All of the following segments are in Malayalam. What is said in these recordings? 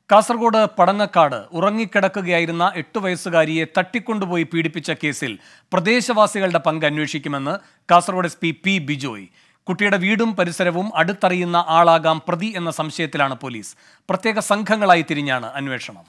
കാസർഗോഡ് പടന്നക്കാട് ഉറങ്ങിക്കിടക്കുകയായിരുന്ന 8 വയസ്സുകാരിയെ തട്ടിക്കൊണ്ടുപോയി പീഡിപ്പിച്ച കേസിൽ പ്രദേശവാസികളുടെ പങ്ക് അന്വേഷിക്കുമെന്ന് കാസർഗോഡ് SP P ബിജോയ്. കുട്ടിയുടെ വീടും പരിസരവും അടുത്തറിയുന്ന ആളാകാം പ്രതി എന്ന സംശയത്തിലാണ് പോലീസ്. പ്രത്യേക സംഘങ്ങളായി തിരിഞ്ഞാണ് അന്വേഷണം.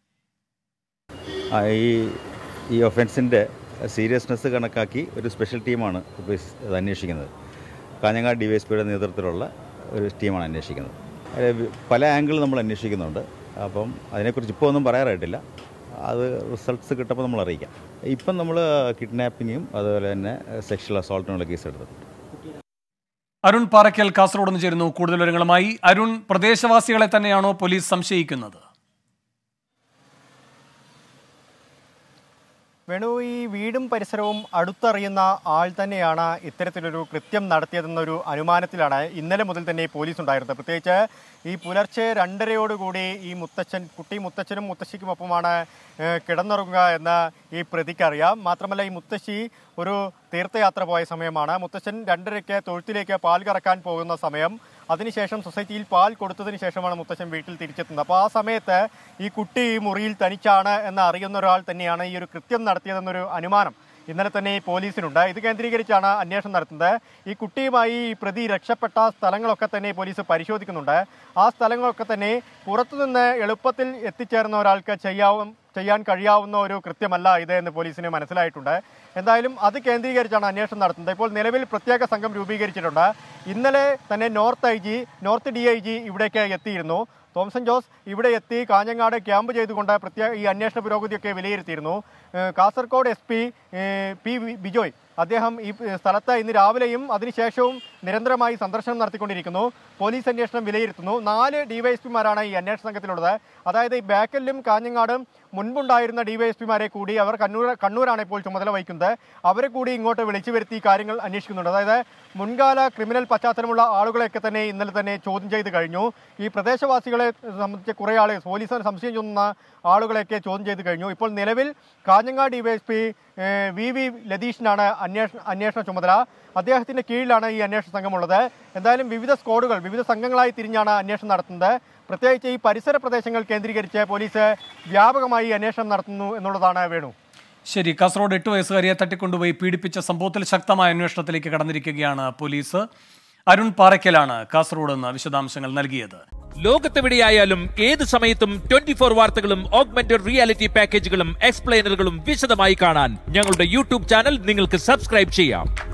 ഈ ഒഫൻസിൻ്റെ സീരിയസ്നെസ് കണക്കാക്കി ഒരു സ്പെഷ്യൽ ടീമാണ് അന്വേഷിക്കുന്നത്. കാഞ്ഞങ്ങാട് DYSPയുടെ നേതൃത്വത്തിലുള്ള ഒരു ടീമാണ് അന്വേഷിക്കുന്നത്. പല ആംഗിൾ നമ്മൾ അന്വേഷിക്കുന്നുണ്ട്. അപ്പം അതിനെക്കുറിച്ച് ഇപ്പോൾ ഒന്നും പറയാറായിട്ടില്ല. അത് റിസൾട്ട്സ് കിട്ടുമ്പോൾ നമ്മൾ അറിയിക്കാം. ഇപ്പം നമ്മൾ കിഡ്നാപ്പിങ്ങും അതുപോലെ തന്നെ സെക്ഷൽ അസോൾട്ടിനുള്ള കേസ് എടുത്തിട്ടുണ്ട്. അരുൺ പാറയ്ക്കൽ കാസർഗോഡ് നിന്ന് ചേരുന്നു കൂടുതൽ വിവരങ്ങളുമായി. അരുൺ, പ്രദേശവാസികളെ തന്നെയാണോ പോലീസ് സംശയിക്കുന്നത്? വേണു, ഈ വീടും പരിസരവും അടുത്തറിയുന്ന ആൾ തന്നെയാണ് ഇത്തരത്തിലൊരു കൃത്യം നടത്തിയതെന്നൊരു അനുമാനത്തിലാണ് ഇന്നലെ മുതൽ തന്നെ പോലീസ് ഉണ്ടായിരുന്നത്. പ്രത്യേകിച്ച് ഈ പുലർച്ചെ 2:30യോടുകൂടി ഈ കുട്ടി മുത്തച്ഛനും മുത്തശ്ശിക്കുമൊപ്പമാണ് കിടന്നുറങ്ങുക എന്ന് ഈ പ്രതിക്കറിയാം. മാത്രമല്ല, ഈ മുത്തശ്ശി ഒരു തീർത്ഥയാത്ര പോയ സമയമാണ്. മുത്തച്ഛൻ 2:30-ക്ക് തൊഴുത്തിലേക്ക് പാൽ കറക്കാൻ പോകുന്ന സമയം. അതിനുശേഷം സൊസൈറ്റിയിൽ പാൽ കൊടുത്തതിന് ശേഷമാണ് മുത്തച്ഛൻ വീട്ടിൽ തിരിച്ചെത്തുന്നത്. അപ്പോൾ ആ സമയത്ത് ഈ കുട്ടി ഈ മുറിയിൽ തനിച്ചാണ് എന്ന് അറിയുന്ന ഒരാൾ തന്നെയാണ് ഈ ഒരു കൃത്യം നടത്തിയതെന്നൊരു അനുമാനം ഇന്നലെ തന്നെ പോലീസിനുണ്ട്. ഇത് കേന്ദ്രീകരിച്ചാണ് അന്വേഷണം നടത്തുന്നത്. ഈ കുട്ടിയുമായി ഈ പ്രതി രക്ഷപ്പെട്ട സ്ഥലങ്ങളൊക്കെ തന്നെ പോലീസ് പരിശോധിക്കുന്നുണ്ട്. ആ സ്ഥലങ്ങളൊക്കെ തന്നെ പുറത്തുനിന്ന് എളുപ്പത്തിൽ എത്തിച്ചേർന്ന ഒരാൾക്ക് ചെയ്യാൻ കഴിയാവുന്ന ഒരു കൃത്യമല്ല ഇത് എന്ന് പോലീസിന് മനസ്സിലായിട്ടുണ്ട്. എന്തായാലും അത് കേന്ദ്രീകരിച്ചാണ് അന്വേഷണം നടത്തുന്നത്. ഇപ്പോൾ നിലവിൽ പ്രത്യേക സംഘം രൂപീകരിച്ചിട്ടുണ്ട്. ഇന്നലെ തന്നെ നോർത്ത് DIG ഇവിടേക്ക് എത്തിയിരുന്നു. തോംസൺ ജോസ് ഇവിടെ എത്തി കാഞ്ഞങ്ങാട് ക്യാമ്പ് ചെയ്തുകൊണ്ട് ഈ അന്വേഷണ പുരോഗതിയൊക്കെ വിലയിരുത്തിയിരുന്നു. കാസർഗോഡ് SP P ബിജോയ് അദ്ദേഹം ഈ സ്ഥലത്ത് ഇന്ന് രാവിലെയും അതിനുശേഷവും നിരന്തരമായി സന്ദർശനം നടത്തിക്കൊണ്ടിരിക്കുന്നു. പോലീസ് അന്വേഷണം വിലയിരുത്തുന്നു. 4 DYSPമാരാണ് ഈ അന്വേഷണ സംഘത്തിലുള്ളത്. അതായത് ഈ ബേക്കലിലും കാഞ്ഞങ്ങാടും മുൻപുണ്ടായിരുന്ന DYSPമാരെ കൂടി അവർ കണ്ണൂരാണ് ഇപ്പോൾ ചുമതല വഹിക്കുന്നത്. അവരെ കൂടി ഇങ്ങോട്ട് വിളിച്ചു വരുത്തി കാര്യങ്ങൾ അന്വേഷിക്കുന്നുണ്ട്. അതായത് മുൻകാല ക്രിമിനൽ പശ്ചാത്തലമുള്ള ആളുകളെയൊക്കെ തന്നെ ഇന്നലെ തന്നെ ചോദ്യം ചെയ്ത് കഴിഞ്ഞു. ഈ പ്രദേശവാസികളെ സംബന്ധിച്ച് കുറേ ആളുകൾ പോലീസിന് സംശയം തോന്നുന്ന ആളുകളെയൊക്കെ ചോദ്യം ചെയ്ത് കഴിഞ്ഞു. ഇപ്പോൾ നിലവിൽ കാഞ്ഞങ്ങാട് DYSP VV ലതീഷിനാണ് അന്വേഷണ ചുമതല. അദ്ദേഹത്തിന്റെ കീഴിലാണ് ഈ അന്വേഷണ സംഘമുള്ളത്. എന്തായാലും വിവിധ സംഘങ്ങളായി തിരിഞ്ഞാണ് അന്വേഷണം നടത്തുന്നത്. പ്രത്യേകിച്ച് ഈ പരിസര പ്രദേശങ്ങൾ കേന്ദ്രീകരിച്ച് പോലീസ് വ്യാപകമായി അന്വേഷണം നടത്തുന്നു എന്നുള്ളതാണ് വേണു. ശരി, കാസർഗോഡ് 8 വയസ്സുകാരിയെ തട്ടിക്കൊണ്ടുപോയി പീഡിപ്പിച്ച സംഭവത്തിൽ ശക്തമായ അന്വേഷണത്തിലേക്ക് കടന്നിരിക്കുകയാണ് പോലീസ്. അരുൺ പാറയ്ക്കലാണ് കാസർഗോഡ് നിന്ന് വിശദാംശങ്ങൾ നൽകിയത്. ലോകത്തെവിടെയായാലും ഏത് സമയത്തും 24 വാർത്തകളും ഓഗ്മെന്റഡ് റിയാലിറ്റി പാക്കേജുകളും എക്സ്പ്ലെയിനറുകളും വിശദമായി കാണാൻ ഞങ്ങളുടെ YouTube ചാനൽ നിങ്ങൾക്ക് സബ്സ്ക്രൈബ് ചെയ്യാം.